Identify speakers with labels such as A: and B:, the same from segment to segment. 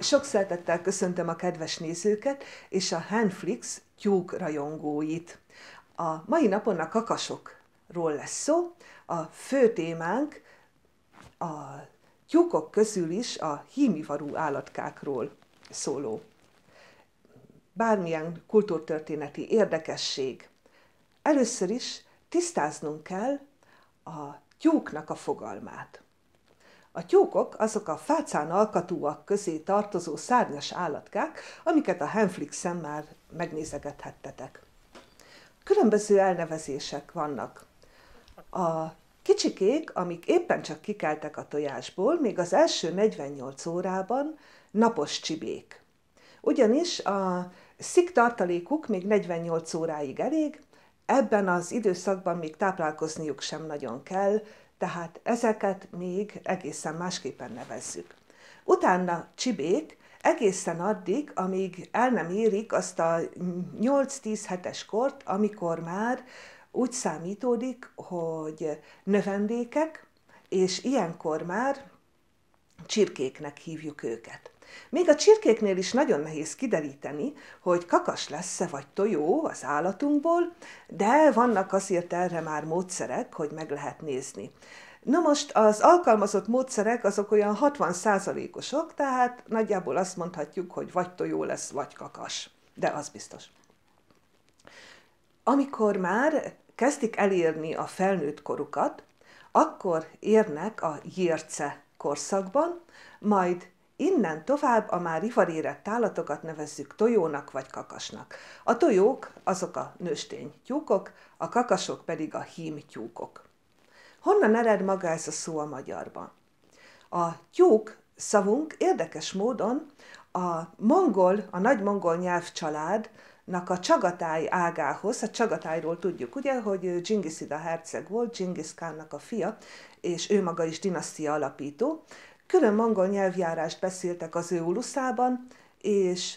A: Sok szeretettel köszöntöm a kedves nézőket és a Handflix tyúk rajongóit. A mai napon a kakasokról lesz szó. A fő témánk a tyúkok közül is a hímivarú állatkákról szóló. Bármilyen kultúrtörténeti érdekesség. Először is tisztáznunk kell a tyúknak a fogalmát. A tyúkok azok a fácán alkatúak közé tartozó szárnyas állatkák, amiket a Handflixen már megnézegethettetek. Különböző elnevezések vannak. A kicsikék, amik éppen csak kikeltek a tojásból, még az első 48 órában napos csibék. Ugyanis a szik tartalékuk még 48 óráig elég, ebben az időszakban még táplálkozniuk sem nagyon kell, tehát ezeket még egészen másképpen nevezzük. Utána csibék egészen addig, amíg el nem érik azt a 8-10 hetes kort, amikor már úgy számítódik, hogy növendékek, és ilyenkor már csirkéknek hívjuk őket. Még a csirkéknél is nagyon nehéz kideríteni, hogy kakas lesz-e vagy tojó az állatunkból, de vannak azért erre már módszerek, hogy meg lehet nézni. Na most az alkalmazott módszerek azok olyan 60%-osok, tehát nagyjából azt mondhatjuk, hogy vagy tojó lesz, vagy kakas, de az biztos. Amikor már kezdik elérni a felnőtt korukat, akkor érnek a jérce korszakban, majd innen tovább a már ivarérett állatokat nevezzük tojónak vagy kakasnak. A tojók azok a nőstény tyúkok, a kakasok pedig a hímtyúkok. Honnan ered maga ez a szó a magyarban? A tyúk szavunk érdekes módon a nagy mongol nyelvcsaládnak a Csagatáj ágához, a Csagatájról tudjuk, ugye, hogy Dzsingiszida herceg volt, Dzsingisz Kánnak a fia, és ő maga is dinasztia alapító. Külön mongol nyelvjárást beszéltek az ő uluszában, és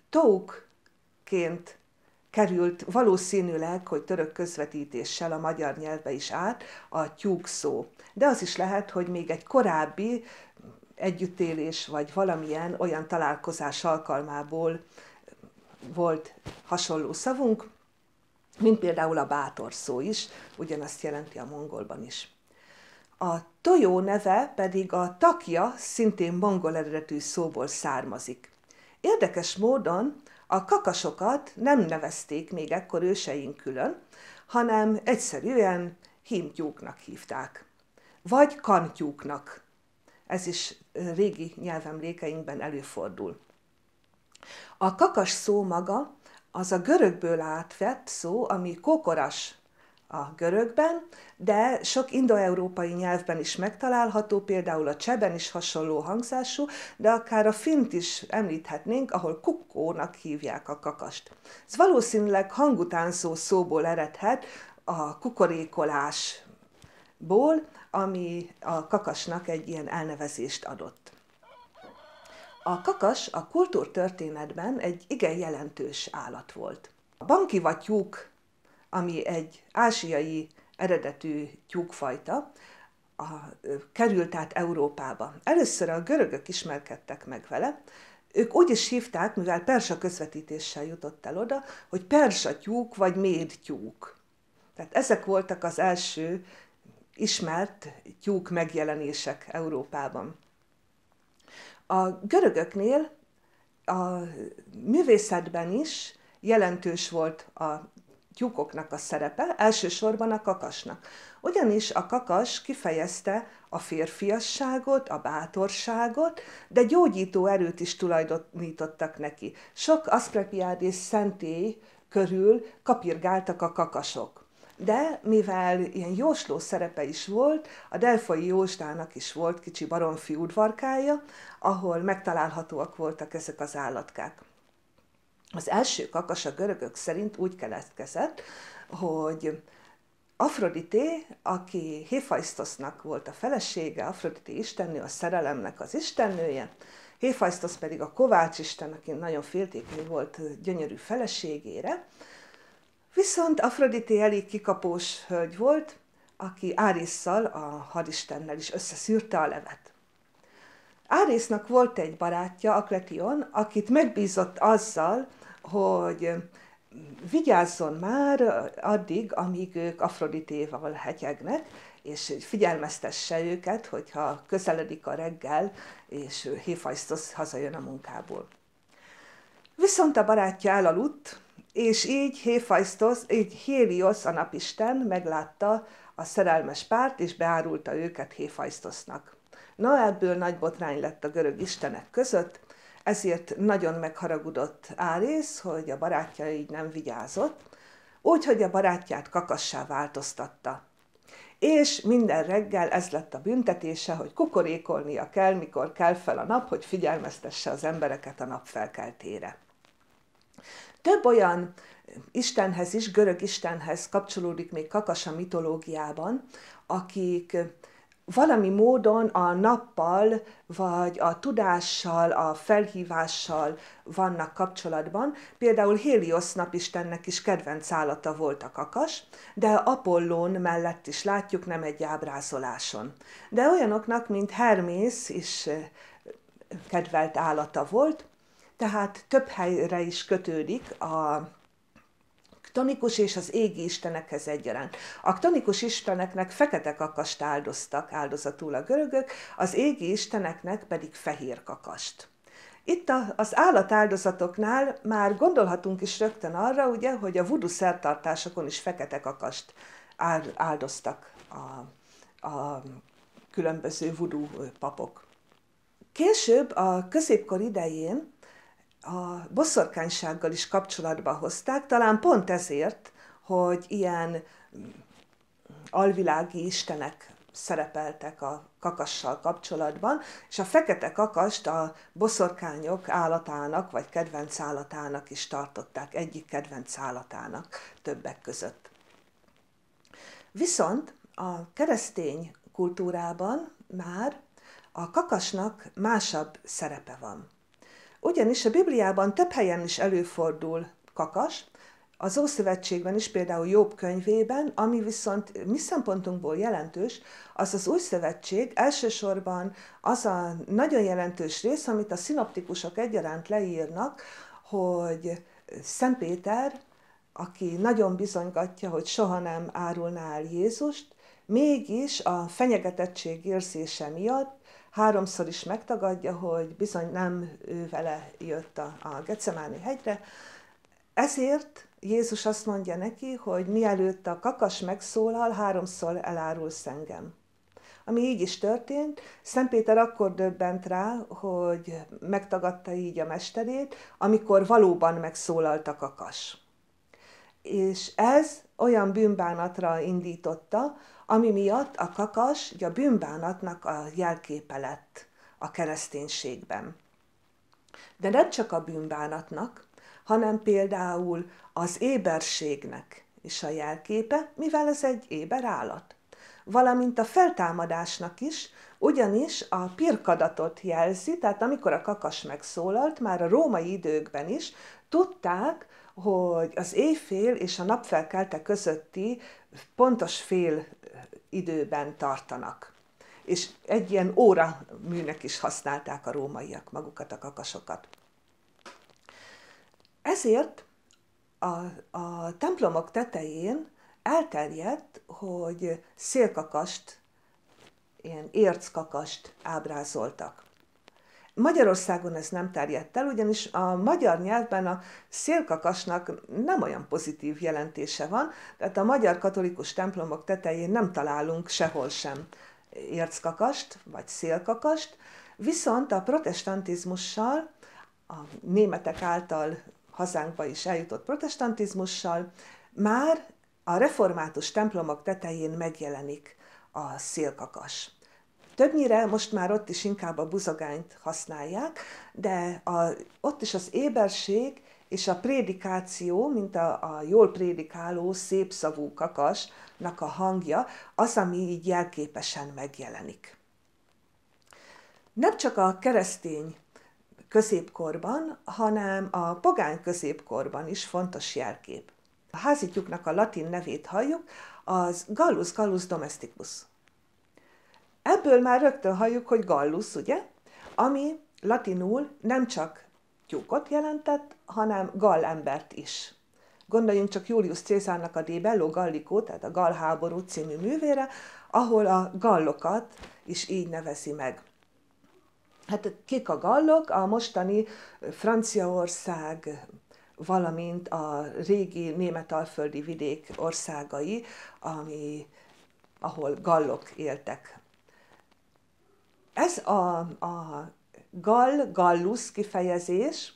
A: toukként került valószínűleg, hogy török közvetítéssel a magyar nyelvbe is át a tyúk szó. De az is lehet, hogy még egy korábbi együttélés vagy valamilyen olyan találkozás alkalmából volt hasonló szavunk, mint például a bátor szó is, ugyanazt jelenti a mongolban is. A tojó neve pedig a takja, szintén mongol eredetű szóból származik. Érdekes módon a kakasokat nem nevezték még ekkor őseink külön, hanem egyszerűen hímtyúknak hívták, vagy kantyúknak. Ez is régi nyelvemlékeinkben előfordul. A kakas szó maga az a görögből átvett szó, ami kokoras a görögben, de sok indoeurópai nyelvben is megtalálható, például a csehben is hasonló hangzású, de akár a finnt is említhetnénk, ahol kukkónak hívják a kakast. Ez valószínűleg hangutánzó szóból eredhet, a kukorékolásból, ami a kakasnak egy ilyen elnevezést adott. A kakas a kultúrtörténetben egy igen jelentős állat volt. A bankiva tyúk, ami egy ázsiai eredetű tyúkfajta, került át Európába. Először a görögök ismerkedtek meg vele, ők úgy is hívták, mivel persa közvetítéssel jutott el oda, hogy persa tyúk vagy médtyúk. Tehát ezek voltak az első ismert tyúk megjelenések Európában. A görögöknél a művészetben is jelentős volt a tyúkoknak a szerepe, elsősorban a kakasnak. Ugyanis a kakas kifejezte a férfiasságot, a bátorságot, de gyógyító erőt is tulajdonítottak neki. Sok aszklepiádés szentély körül kapirgáltak a kakasok. De mivel ilyen jósló szerepe is volt, a delfai jósdának is volt kicsi baromfi udvarkája, ahol megtalálhatóak voltak ezek az állatkák. Az első kakas a görögök szerint úgy keletkezett, hogy Afrodité, aki Héfajsztosznak volt a felesége, Afrodité istennő, a szerelemnek az istennője, Héfajsztosz pedig a kovács isten, aki nagyon féltékeny volt gyönyörű feleségére, viszont Afrodité elég kikapós hölgy volt, aki Árisszal, a hadistennel is összeszűrte a levet. Árésznak volt egy barátja, Akletion, akit megbízott azzal, hogy vigyázzon már addig, amíg ők Afroditéval hetyegnek, és figyelmeztesse őket, hogyha közeledik a reggel, és Héphajsztosz hazajön a munkából. Viszont a barátja elaludt, és így Héliosz, a napisten meglátta a szerelmes párt, és beárulta őket Héphajsztosznak. Na, ebből nagy botrány lett a görög istenek között, ezért nagyon megharagudott Árész, hogy a barátja így nem vigyázott, úgyhogy a barátját kakassá változtatta. És minden reggel ez lett a büntetése, hogy kukorékolnia kell, mikor kell fel a nap, hogy figyelmeztesse az embereket a napfelkeltére. Több olyan istenhez is, görög istenhez kapcsolódik még Kakas a mitológiában, akik valami módon a nappal, vagy a tudással, a felhívással vannak kapcsolatban. Például Héliosz napistennek is kedvenc állata volt a kakas, de Apollón mellett is látjuk, nem egy ábrázoláson. De olyanoknak, mint Hermész is kedvelt állata volt, tehát több helyre is kötődik a ktonikus és az égi istenekhez egyaránt. A ktonikus isteneknek fekete kakast áldoztak áldozatul a görögök, az égi isteneknek pedig fehér kakast. Itt az állatáldozatoknál már gondolhatunk is rögtön arra, ugye, hogy a vudu szertartásokon is fekete kakast áldoztak a különböző vudu papok. Később, a középkor idején a boszorkánysággal is kapcsolatba hozták, talán pont ezért, hogy ilyen alvilági istenek szerepeltek a kakassal kapcsolatban, és a fekete kakast a boszorkányok állatának, vagy kedvenc állatának is tartották, egyik kedvenc állatának többek között. Viszont a keresztény kultúrában már a kakasnak másabb szerepe van. Ugyanis a Bibliában több helyen is előfordul kakas, az Ószövetségben is, például Jobb könyvében, ami viszont mi szempontunkból jelentős, az az Új Szövetség, elsősorban az a nagyon jelentős rész, amit a szinoptikusok egyaránt leírnak, hogy Szent Péter, aki nagyon bizonygatja, hogy soha nem árulná el Jézust, mégis a fenyegetettség érzése miatt háromszor is megtagadja, hogy bizony nem ő vele jött a Gecemáni hegyre. Ezért Jézus azt mondja neki, hogy mielőtt a kakas megszólal, háromszor elárulsz engem. Ami így is történt, Szent Péter akkor döbbent rá, hogy megtagadta így a mesterét, amikor valóban megszólalt a kakas. És ez olyan bűnbánatra indította, ami miatt a kakas a bűnbánatnak a jelképe lett a kereszténységben. De nem csak a bűnbánatnak, hanem például az éberségnek is a jelképe, mivel ez egy éber állat. Valamint a feltámadásnak is, ugyanis a pirkadatot jelzi, tehát amikor a kakas megszólalt, már a római időkben is tudták, hogy az éjfél és a napfelkelte közötti pontos fél időben tartanak. És egy ilyen óraműnek is használták a rómaiak magukat, a kakasokat. Ezért a templomok tetején elterjedt, hogy szélkakast, ilyen érckakast ábrázoltak. Magyarországon ez nem terjedt el, ugyanis a magyar nyelvben a szélkakasnak nem olyan pozitív jelentése van, tehát a magyar katolikus templomok tetején nem találunk sehol sem érckakast vagy szélkakast, viszont a protestantizmussal, a németek által hazánkba is eljutott protestantizmussal már a református templomok tetején megjelenik a szélkakas. Többnyire most már ott is inkább a buzogányt használják, de ott is az éberség és a prédikáció, mint a jól prédikáló, szépszavú kakasnak a hangja, az, ami így jelképesen megjelenik. Nem csak a keresztény középkorban, hanem a pogány középkorban is fontos jelkép. A házityúknak a latin nevét halljuk, az Gallus domesticus. Ebből már rögtön halljuk, hogy Gallus, ugye? ami latinul nem csak tyúkot jelentett, hanem gall embert is. Gondoljunk csak Julius Cézárnak a De Bello Gallico, tehát a Gall háború című művére, ahol a gallokat is így nevezi meg. Hát kik a gallok? A mostani Franciaország, valamint a régi németalföldi vidék országai, ahol gallok éltek. Ez a gallus kifejezés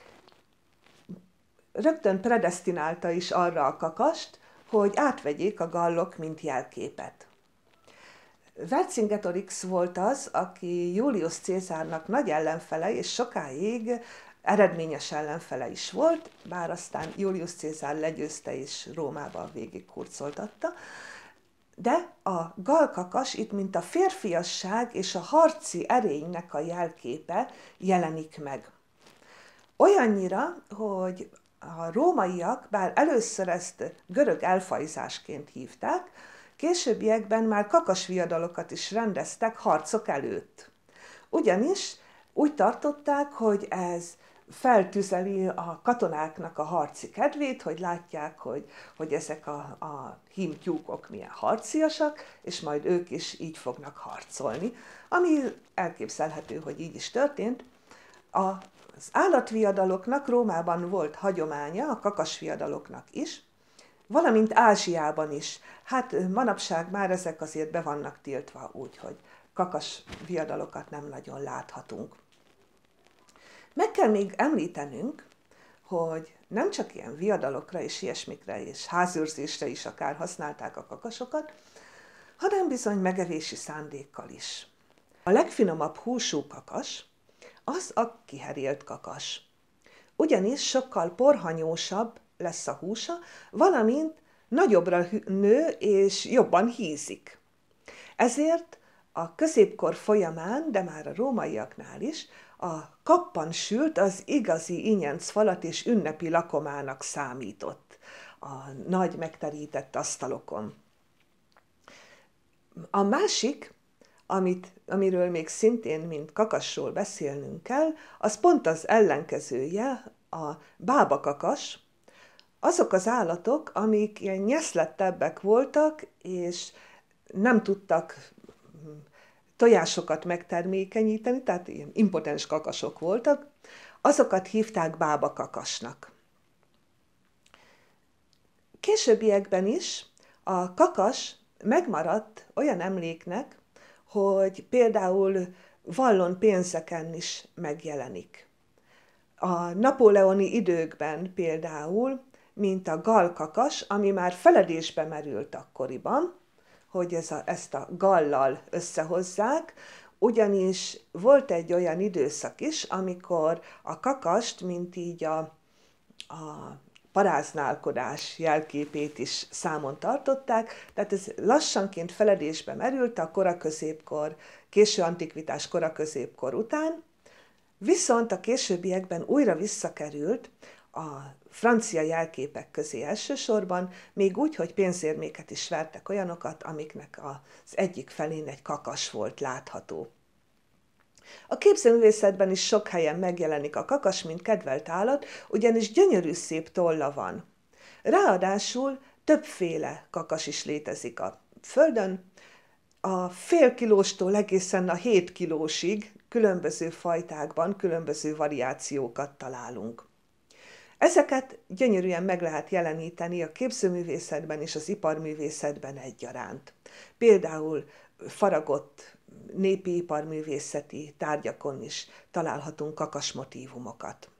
A: rögtön predesztinálta is arra a kakast, hogy átvegyék a gallok, mint jelképet. Vercingetorix volt az, aki Julius Cézárnak nagy ellenfele, és sokáig eredményes ellenfele is volt, bár aztán Julius Cézár legyőzte és Rómában végig hurcoltatta. De a gallkakas itt, mint a férfiasság és a harci erénynek a jelképe jelenik meg. Olyannyira, hogy a rómaiak, bár először ezt görög elfajzásként hívták, későbbiekben már kakasviadalokat is rendeztek harcok előtt. Ugyanis úgy tartották, hogy ez feltüzeli a katonáknak a harci kedvét, hogy látják, hogy ezek a hímtyúkok milyen harciasak, és majd ők is így fognak harcolni, ami elképzelhető, hogy így is történt. Az állatviadaloknak Rómában volt hagyománya, a kakasviadaloknak is, valamint Ázsiában is. Hát manapság már ezek azért be vannak tiltva, úgyhogy kakasviadalokat nem nagyon láthatunk. Meg kell még említenünk, hogy nem csak ilyen viadalokra és ilyesmikre és házőrzésre is akár használták a kakasokat, hanem bizony megevési szándékkal is. A legfinomabb húsú kakas az a kiherélt kakas. Ugyanis sokkal porhanyósabb lesz a húsa, valamint nagyobbra nő és jobban hízik. Ezért a középkor folyamán, de már a rómaiaknál is, a kappansült az igazi ingyencfalat és ünnepi lakomának számított a nagy megterített asztalokon. A másik, amiről még szintén, mint kakasról beszélnünk kell, az pont az ellenkezője, a bábakakas. Azok az állatok, amik ilyen nyeszlettebbek voltak, és nem tudtak tojásokat megtermékenyíteni, tehát ilyen impotens kakasok voltak, azokat hívták bábakakasnak. Későbbiekben is a kakas megmaradt olyan emléknek, hogy például vallon pénzeken is megjelenik. A napóleoni időkben például, mint a gallkakas, ami már feledésbe merült akkoriban, hogy ezt a gallal összehozzák, ugyanis volt egy olyan időszak is, amikor a kakast, mint így a paráználkodás jelképét is számon tartották, tehát ez lassanként feledésbe merült a koraközépkor, késő antikvitás koraközépkor után, viszont a későbbiekben újra visszakerült a francia jelképek közé elsősorban, még úgy, hogy pénzérméket is vertek olyanokat, amiknek az egyik felén egy kakas volt látható. A képzőművészetben is sok helyen megjelenik a kakas, mint kedvelt állat, ugyanis gyönyörű szép tolla van. Ráadásul többféle kakas is létezik a földön, a fél kilóstól egészen a 7 kilósig különböző fajtákban különböző variációkat találunk. Ezeket gyönyörűen meg lehet jeleníteni a képzőművészetben és az iparművészetben egyaránt. Például faragott népi iparművészeti tárgyakon is találhatunk kakas motívumokat.